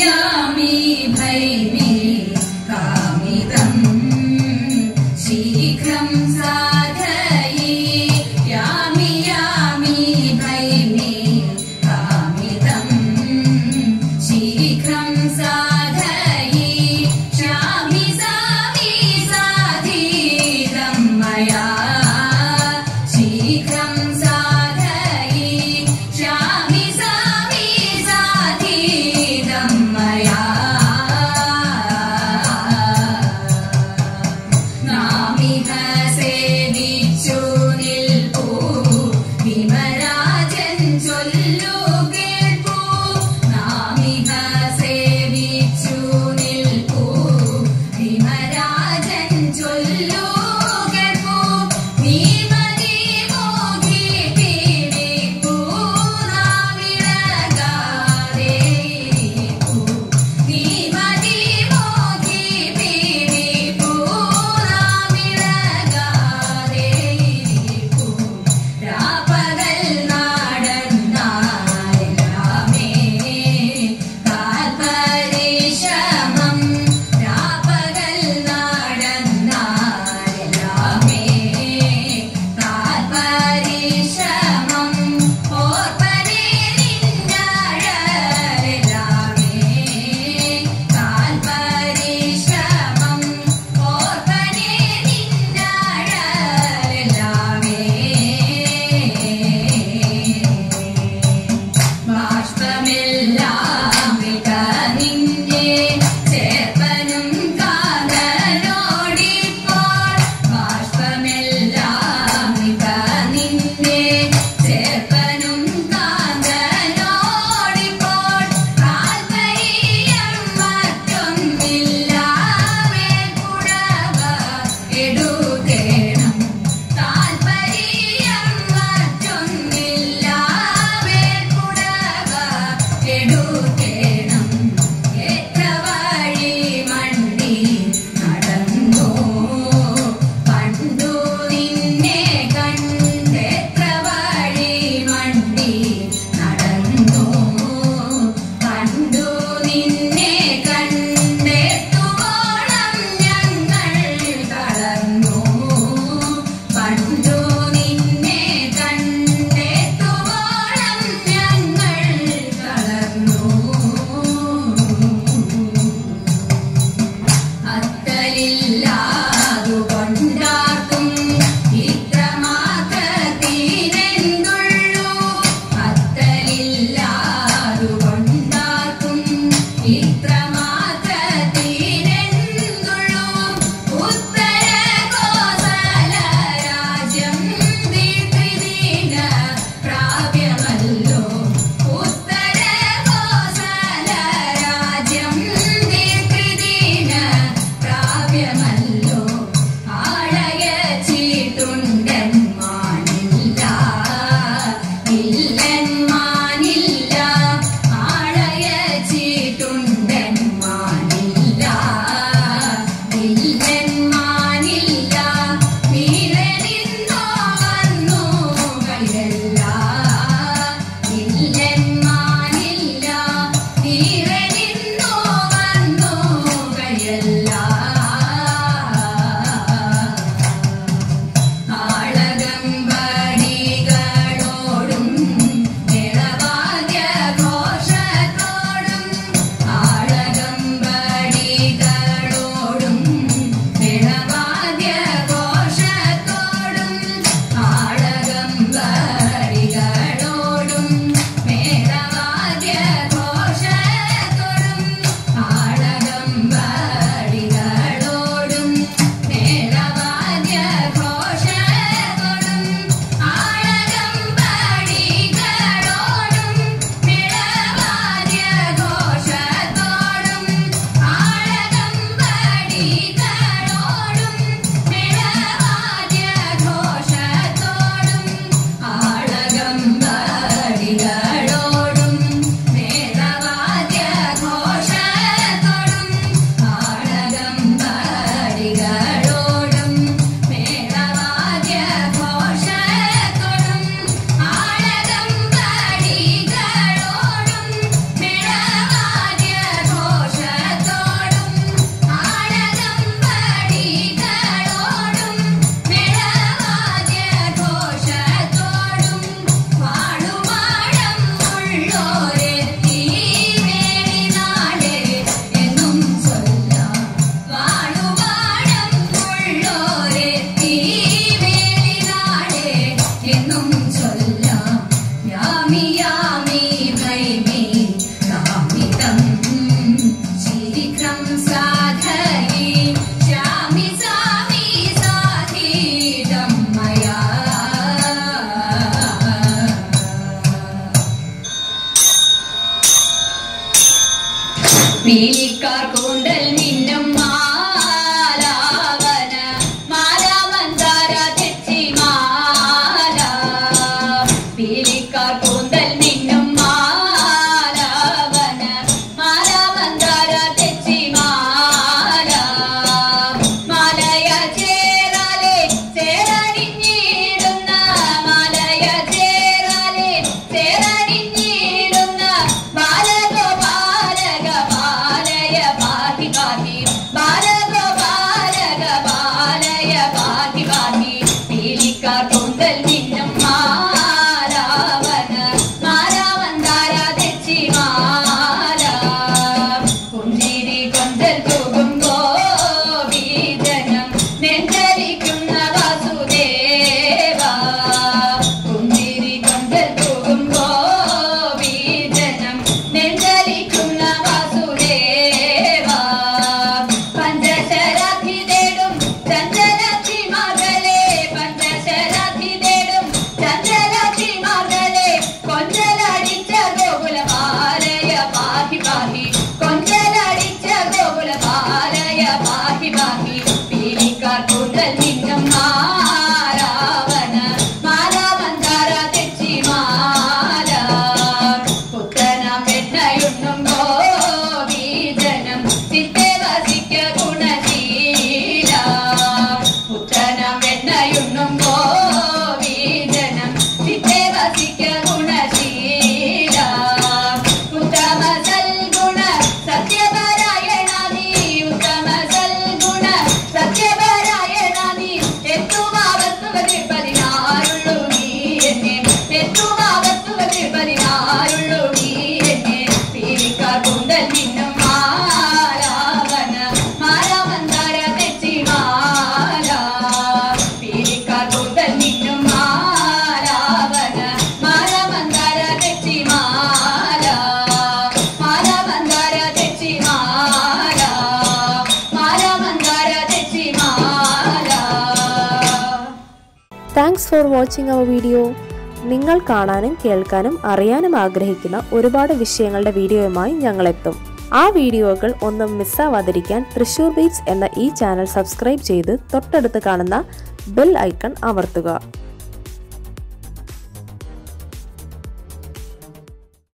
यामि भैमि कामितं शीघ्रं साधयि यामि भैमि कामितं शीघ्रं साधयि श्यामि साधितं मया शीघ्रं साधयि श्यामि साधितं मया പീലിക്കാർ കൂന്തൽ മിന്നും മാലാവന മാല മന്ദാര തെച്ചി മാല പീലിക്കാർ കൂന്തൽ മിന്നും മാലാവന മാല മന്ദാര തെച്ചി മാല മാലയ ചേരാലെ ചേരണിഞ്ഞിടുന്ന മാലയ ചേരാലെ ചേരണിഞ്ഞിടുന്ന ബാലഗോപാലക ബാലയ പാതി പാതി ബാലഗോപാലക ബാലയ പാതി പാതി പീലിക്കാർ കൂന്തൽ മിന്നും മാലാവന മാല മന്ദാര തെച്ചി മാല പുഞ്ചിരി കൊന്തൽ തൂകും ഗോപീജനം നെഞ്ചരിക്കുന്ന വാസുദേവ പുഞ്ചിരി കൊന്തൽ തൂകും ഗോപീജനം നെഞ്ചരിക്കുന്ന വാസുദേവ പഞ്ചശരാധി തേടും ചഞ്ചലധി മകളെ പഞ്ചശരാധി തേടും ചഞ്ചലധി മകളെ കൊഞ്ചലടിച്ച ഗോകുല ബാലയ പാഹി പാഹി കൊഞ്ചലടിച്ച ഗോകുല ബാലയ പാഹി പാഹി പീലിക്കാർ കൂന്തൽ മിന്നും മാലാവന മാല മന്ദാര തെച്ചി മാല പുത്തനാം പെണ്ണയുണ്ണും ഗോപീജനം ചിത്തെ വസിക്ക ഗുണശീല പുത്തനാം പെണ്ണയുണ്ണും ഗോപീജനം ചിത്തെ വസിക്ക ഗുണശീല ഉത്തമ സൽഗുണ സത്യപരായണ നീ ഉത്തമ സൽഗുണ സത്യപരായണ നീ എത്തുമാവത്തുവതിൽ പതിനാറുള്ളൂ നീ എന്നെ എത്തുമാവത്തുവതിൽ പതിനാറുള്ളൂ നീ എന്നെ പീലിക്കാർ കൂന്തൽ മിന്നും മാലാവന മാല മന്ദാര തെച്ചി മാല പീലിക്കാർ കൂന്തൽ മിന്നും മാലാവന മാല മന്ദാര തെച്ചി മാല മാല മന്ദാര തെച്ചി മാല മാല മന്ദാര തെച്ചി മാല. Thanks for watching our video. നിങ്ങൾ കാണാനും കേൾക്കാനും അറിയാനും ആഗ്രഹിക്കുന്ന ഒരുപാട് വിഷയങ്ങളുടെ വീഡിയോയുമായി ഞങ്ങളെത്തും. ആ വീഡിയോകൾ ഒന്നും മിസ്സാവാതിരിക്കാൻ തൃശ്ശൂർ ബീറ്റ്സ് എന്ന ഈ ചാനൽ സബ്സ്ക്രൈബ് ചെയ്ത് തൊട്ടടുത്ത് കാണുന്ന ബെൽ ഐക്കൺ അമർത്തുക.